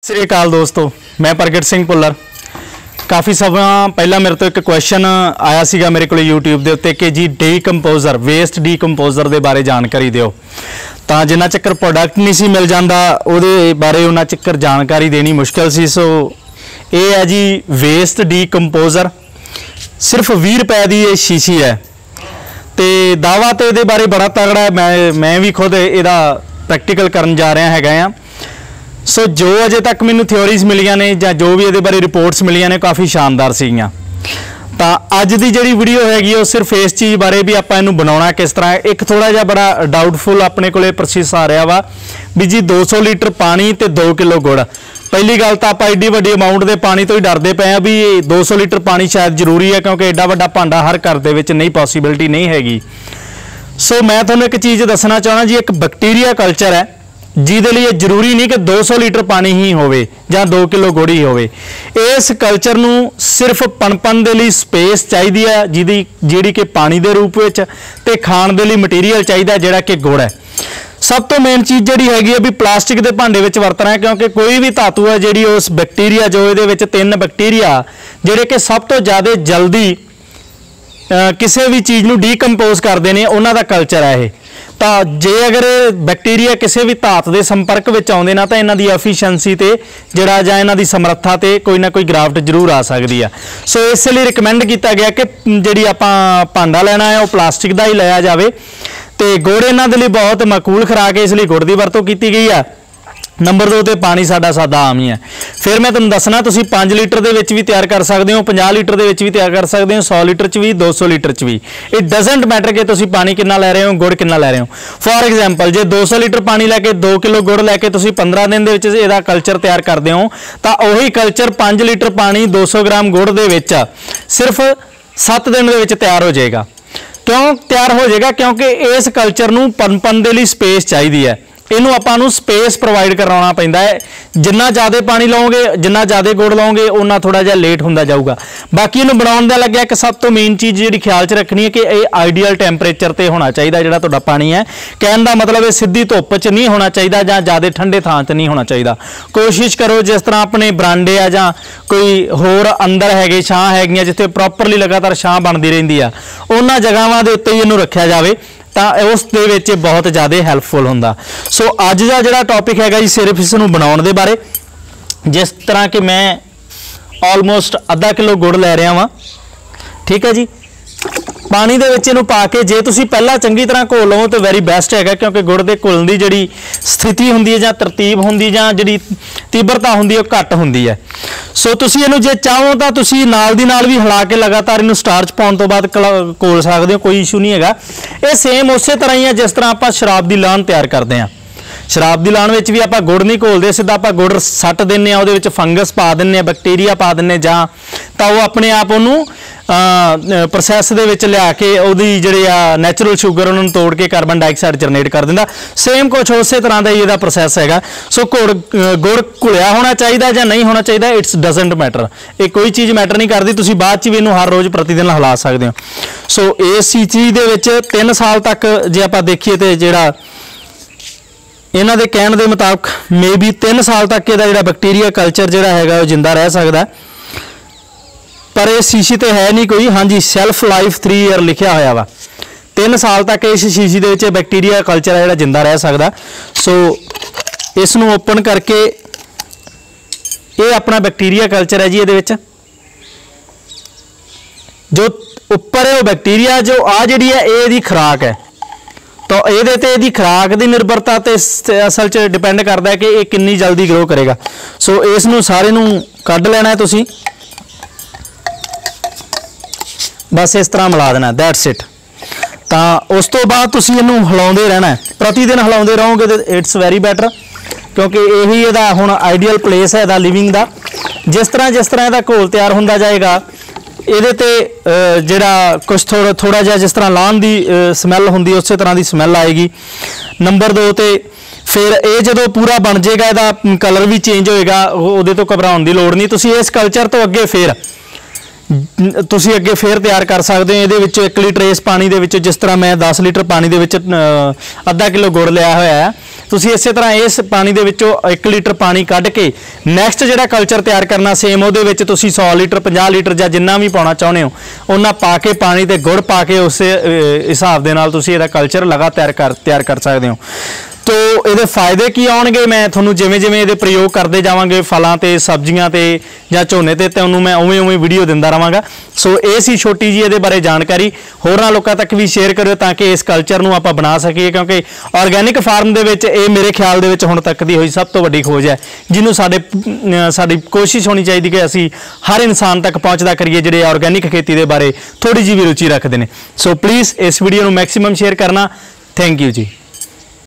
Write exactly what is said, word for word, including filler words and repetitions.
श्री अकाल दोस्तों, मैं प्रगट सिंह भुल्लर। काफ़ी सਮਾं पहला मेरे तो एक क्वेश्चन आया सीगा मेरे को यूट्यूब के उत्ते कि जी डीकंपोजर वेस्ट डीकंपोजर के बारे जानकारी दिओ। तो जिन्ना चक्कर प्रोडक्ट नहीं सी मिल जाता उहदे बारे उन्ना चक्कर जानकारी देनी मुश्किल सी। सो ये है जी वेस्ट डीकंपोजर, सिर्फ बीस रुपए की ये शीशी है तो दावा तो ये बारे बड़ा तगड़ा है। मैं मैं भी खुद इहदा प्रैक्टिकल करन जा रहा हैगा। सो so, जो अजे तक मैनू थ्योरीज मिलियां ने या जो भी ये बारे रिपोर्ट्स मिलियां ने काफ़ी शानदार सीगियां। तो अज की जी वीडियो हैगी वो सिर्फ इस चीज़ बारे भी आप इनू बनाना किस तरह। एक थोड़ा जिहा बड़ा डाउटफुल अपने को प्रोसेस आ रहा वा भी जी दो सौ लीटर पानी तो दो किलो गुड़। पहली गल तो आप एड्डी वड्डी अमाउंट के पानी तो ही डरते पे हैं भी दो सौ लीटर पानी शायद जरूरी है, क्योंकि एड्डा वड्डा भांडा हर घर दे विच नहीं पॉसीबिलिटी नहीं हैगी। सो मैं तुहानूं एक चीज़ दसना चाहना जी, एक बैक्टीरिया कल्चर है जिहदे लिए जरूरी नहीं कि दो सौ लीटर पानी ही होवे जां दो किलो गुड़ ही होवे। इस कल्चर नूं सिर्फ पनपन दे लई स्पेस चाहिदी है जिहदी जिहड़ी कि पानी दे रूप विच ते खाण दे लई मटीरियल चाहिदा जिहड़ा कि गुड़ है। सब तो मेन चीज़ जिहड़ी हैगी है भी प्लास्टिक के भांडे विच वरतना है, क्योंकि कोई भी धातु है जिहड़ी उस बैक्टीरिया जो इहदे विच तीन बैक्टीरिया जिहड़े कि सब तो ज़्यादा जल्दी किसी भी चीज़ नूं डीकंपोज करते हैं उन्हां दा कल्चर है ये। तो जे अगर बैक्टीरिया किसी भी धात के संपर्क में आते ना तो इन्हों की एफिशिएंसी ते जिहड़ा जां इन्हां दी समर्था ते कोई ना कोई गिरावट जरूर आ सकती है। सो इसलिए रिकमेंड किया गया कि जिहड़ी आपां भांडा लेना है वो प्लास्टिक का ही लिया जाए। तो गुड़ इन्हां दे लई बहुत मकबूल खुराक है, इसलिए गुड़ की वरतों की गई है। नंबर दो तो पानी साडा सादा आम ही है। फिर मैं तुहानूं दसना तुसीं पाँच लीटर दे विच भी तैयार कर सकते हो, पचास लीटर दे विच भी तैयार कर सकते हो, सौ लीटर च भी, दो सौ लीटर च भी। इट डजेंट मैटर कि तुसीं पानी कितना लै रहे हो, गुड़ कितना लै रहे हो। फॉर एग्जाम्पल जे दो सौ लीटर पानी लैके दो किलो गुड़ लैके तुसीं पंद्रह दिन दे विच इहदा कल्चर तैयार करते हो तो उही कल्चर पाँच लीटर पानी दो सौ ग्राम गुड़ दे विच सिर्फ सत्त दिन दे विच तैयार हो जाएगा। क्यों तैयार हो जाएगा? क्योंकि इस कल्चर नूं पनपन दे लई स्पेस चाहिदी है। इनू आपां स्पेस प्रोवाइड करवाना पैंदा है। जिन्ना ज़्यादा पानी लाओगे जिन्ना ज़्यादा गुड़ लाओगे उन्ना थोड़ा जिहा लेट होंदा जाऊगा। बाकी इनू बनाउण दा लग्गिया कि सब तो मेन चीज़ जिहड़ी ख्याल च रखनी है कि ये आइडियल टैंपरेचर ते होना चाहिए जिहड़ा तुहाडा पानी है। कहण दा मतलब है सीधी धुप्प च नहीं होना चाहिए जां ज़्यादा ठंडे थां ते नहीं होना चाहिए। कोशिश करो जिस तरह अपने बरांडे आ जां कोई होर अंदर हैगे छां हैगियां जिथे प्रॉपरली लगातार छां बनदी रहिंदी आ उन्हां जगहां दे उत्ते ही इनू रखिया जावे तो उस दे विच बहुत ज़्यादा हैल्पफुल होंदा। सो अज का जिहड़ा टॉपिक हैगा जी सिर्फ इस नूं बनाउण दे बारे। जिस तरह कि मैं ऑलमोस्ट अद्धा किलो गुड़ लै रहा वां, ठीक है जी। पानी दे विच इहनूं पा के जे तुसीं पहला चंगी तरह घोल लवो तो वैरी बेस्ट है, क्योंकि गुड़ के घुलण दी जिहड़ी स्थिति हुंदी है जां तरतीब हुंदी जां जिहड़ी तीव्रता हुंदी है घट हुंदी है। सो तुसीं इहनूं जे चाहो तो तुसीं नाल दी नाल भी हिला के लगातार इहनूं स्टार्च पाउण तो बाद घोल सकदे हो, कोई इशू नहीं हैगा। ये सेम उस तरह ही है जिस तरह आपां शराब की लाण तैयार करते हैं। शराब की लाण विच भी आपां गुड़ नहीं घोलते, सीधा आपां गुड़ सੱਟ दिंदे आ, उहदे विच फंगस पा दिंदे, बैक्टीरिया पा दिंदे जां तां वो अपने आप उहनूं प्रोसैस दे विच लिया के उहदी जिहड़ी आ नैचुरल शुगर उन्होंने तोड़ के कार्बन डाइऑक्साइड जनरेट कर दिंदा। सेम कुछ उस तरह का ही इहदा प्रोसैस हैगा। सो गुड़ गुड़ घुलिया होना चाहिए जां नहीं होना चाहिए, इट्स डजेंट मैटर। ये कोई चीज़ मैटर नहीं करती, तुसीं बाद च भी इहनूं हर रोज़ प्रतिदिन हिला सकते हो। सो इस चीज़ दे विच तीन साल तक जे आपां देखीए तो जिहड़ा इन्हां दे कहण दे मुताबिक मे बी तीन साल तक इहदा जिहड़ा बैक्टीरिया कल्चर जिहड़ा हैगा वो जिंदा रह सकदा है। पर इस शीशी तो है नहीं कोई, हाँ जी सैल्फ लाइफ थ्री ईयर लिखा होया वा। तीन साल तक इस शीशी दे विच बैक्टीरिया कल्चर है जिहड़ा जिंदा रह सकदा। सो इस नूं ओपन करके ये अपना बैक्टीरिया कल्चर है जी। इहदे विच जो उपर है वो बैक्टीरिया, जो आ जिहड़ी है ये इहदी खुराक है। तो ये तो यदी खुराक की निर्भरता तो असल च डिपेंड करता है कि ये कितनी जल्दी ग्रो करेगा। सो इस नूं सारे नूं कढ़ लेना है तुसीं, बस इस तरह मिला देना, दैट्स इट। तो उस तो बाद तुसीं इहनूं हिलाउंदे रहना है, प्रतिदिन हिलाउंदे रहोगे तो इट्स वैरी बैटर, क्योंकि यही इहदा हुण आइडियल प्लेस है इहदा लिविंग का। जिस तरह जिस तरह इहदा घोल तैयार होंदा जाएगा ਇਹਦੇ ਤੇ ਜਿਹੜਾ कुछ थोड़ा थोड़ा ਜਿਹਾ जिस तरह लाण की ਸਮੈਲ ਹੁੰਦੀ उस तरह की ਸਮੈਲ आएगी। नंबर दो तो फिर ये जो पूरा बन जाएगा ਇਹਦਾ कलर भी चेंज होएगा, ਉਹਦੇ ਤੋਂ घबराउण की लोड़ नहीं। तुसीं इस कल्चर तो अगे फिर ਤੁਸੀਂ ਅੱਗੇ ਫੇਰ ਤਿਆਰ ਕਰ ਸਕਦੇ ਹੋ। ਇਹਦੇ ਵਿੱਚ ਇੱਕ ਲੀਟਰ ਇਸ ਪਾਣੀ ਦੇ ਵਿੱਚ, ਜਿਸ ਤਰ੍ਹਾਂ ਮੈਂ ਦਸ ਲੀਟਰ ਪਾਣੀ ਦੇ ਵਿੱਚ ਅੱਧਾ ਕਿਲੋ ਗੁੜ ਲਿਆ ਹੋਇਆ ਹੈ, ਤੁਸੀਂ ਇਸੇ ਤਰ੍ਹਾਂ ਇਸ ਪਾਣੀ ਦੇ ਵਿੱਚੋਂ ਇੱਕ ਲੀਟਰ ਪਾਣੀ ਕੱਢ ਕੇ ਨੈਕਸਟ ਜਿਹੜਾ ਕਲਚਰ ਤਿਆਰ ਕਰਨਾ ਸੇਮ ਉਹਦੇ ਵਿੱਚ ਤੁਸੀਂ ਸੌ ਲੀਟਰ ਪੰਜਾਹ ਲੀਟਰ ਜਾਂ ਜਿੰਨਾ ਵੀ ਪਾਉਣਾ ਚਾਹੁੰਦੇ ਹੋ ਉਹਨਾਂ ਪਾ ਕੇ ਪਾਣੀ ਤੇ ਗੁੜ ਪਾ ਕੇ ਉਸੇ ਹਿਸਾਬ ਦੇ ਨਾਲ ਤੁਸੀਂ ਇਹਦਾ ਕਲਚਰ ਲਗਾਤਾਰ ਕਰ ਤਿਆਰ ਕਰ ਸਕਦੇ ਹੋ। ਤੋ ਇਹਦੇ ਫਾਇਦੇ ਕੀ ਆਉਣਗੇ ਮੈਂ ਤੁਹਾਨੂੰ ਜਿਵੇਂ ਜਿਵੇਂ ਇਹਦੇ ਪ੍ਰਯੋਗ ਕਰਦੇ ਜਾਵਾਂਗੇ ਫਲਾਂ ਤੇ ਸਬਜ਼ੀਆਂ ਤੇ ਜਾਂ ਝੋਨੇ ਤੇ ਤੁਹਾਨੂੰ ਮੈਂ ਉਵੇਂ ਉਵੇਂ ਵੀਡੀਓ ਦਿੰਦਾ ਰਵਾਂਗਾ। ਸੋ ਇਹ ਸੀ ਛੋਟੀ ਜੀ ਇਹਦੇ ਬਾਰੇ ਜਾਣਕਾਰੀ। ਹੋਰਾਂ ਲੋਕਾਂ ਤੱਕ ਵੀ ਸ਼ੇਅਰ ਕਰਿਓ ਤਾਂ ਕਿ ਇਸ ਕਲਚਰ ਨੂੰ ਆਪਾਂ ਬਣਾ ਸਕੀਏ, ਕਿਉਂਕਿ ਆਰਗੈਨਿਕ ਫਾਰਮ ਦੇ ਵਿੱਚ ਇਹ ਮੇਰੇ ਖਿਆਲ ਦੇ ਵਿੱਚ ਹੁਣ ਤੱਕ ਦੀ ਹੋਈ ਸਭ ਤੋਂ ਵੱਡੀ ਖੋਜ ਹੈ, ਜਿਹਨੂੰ ਸਾਡੇ ਸਾਡੀ ਕੋਸ਼ਿਸ਼ ਹੋਣੀ ਚਾਹੀਦੀ ਕਿ ਅਸੀਂ ਹਰ ਇਨਸਾਨ ਤੱਕ ਪਹੁੰਚਦਾ ਕਰੀਏ ਜਿਹੜੇ ਆਰਗੈਨਿਕ ਖੇਤੀ ਦੇ ਬਾਰੇ ਥੋੜੀ ਜਿਹੀ ਵੀ ਰੁਚੀ ਰੱਖਦੇ ਨੇ। ਸੋ ਪਲੀਜ਼ ਇਸ ਵੀਡੀਓ ਨੂੰ ਮੈਕਸਿਮਮ ਸ਼ੇਅਰ ਕਰਨਾ। ਥੈਂਕ ਯੂ ਜੀ।